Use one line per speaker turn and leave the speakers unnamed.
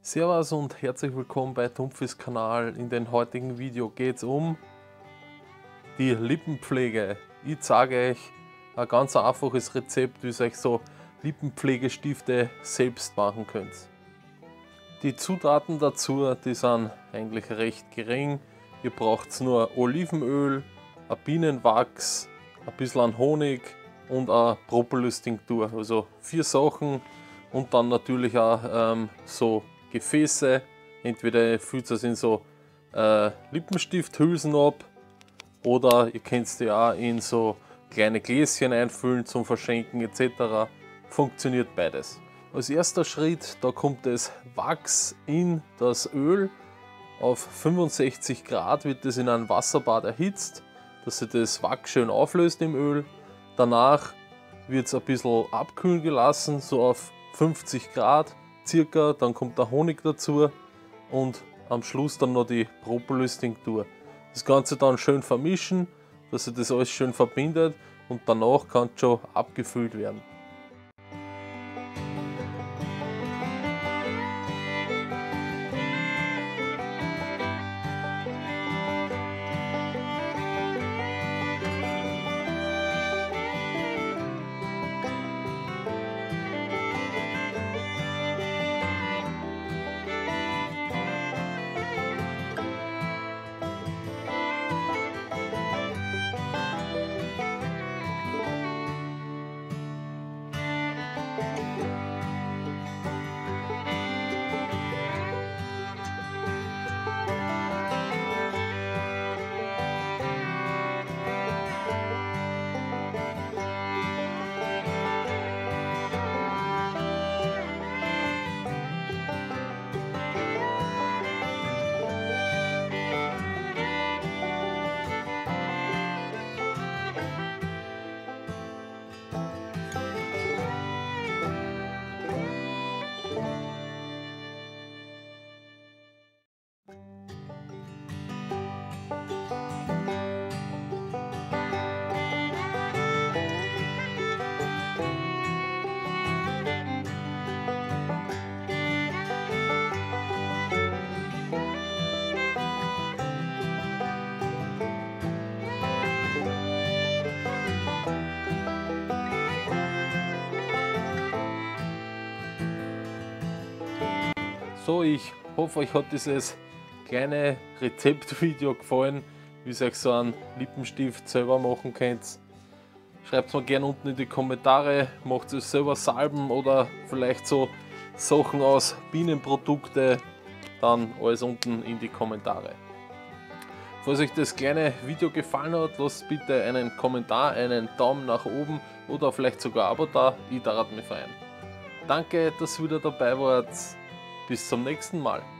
Servus und herzlich willkommen bei Tumpfis Kanal. In dem heutigen Video geht es um die Lippenpflege. Ich zeige euch ein ganz einfaches Rezept, wie ihr euch so Lippenpflegestifte selbst machen könnt. Die Zutaten dazu, die sind eigentlich recht gering. Ihr braucht nur Olivenöl, ein Bienenwachs, ein bisschen an Honig und eine Propolis-Tinktur. Also 4 Sachen und dann natürlich auch so Gefäße. Entweder füllt es in so Lippenstifthülsen ab oder ihr könnt es ja auch in so kleine Gläschen einfüllen zum Verschenken etc. Funktioniert beides. Als erster Schritt, da kommt das Wachs in das Öl. Auf 65 Grad wird es in einem Wasserbad erhitzt, dass sich das Wachs schön auflöst im Öl. Danach wird es ein bisschen abkühlen gelassen, so auf 50 Grad circa. Dann kommt der Honig dazu und am Schluss dann noch die Propolis-Tinktur. Das Ganze dann schön vermischen, dass sich das alles schön verbindet und danach kann es schon abgefüllt werden. So, ich hoffe, euch hat dieses kleine Rezeptvideo gefallen, wie ihr euch so einen Lippenstift selber machen könnt. Schreibt es mir gerne unten in die Kommentare, macht es selber Salben oder vielleicht so Sachen aus Bienenprodukte, dann alles unten in die Kommentare. Falls euch das kleine Video gefallen hat, lasst bitte einen Kommentar, einen Daumen nach oben oder vielleicht sogar ein Abo da, ich darf mich freuen. Danke, dass ihr wieder dabei wart. Bis zum nächsten Mal.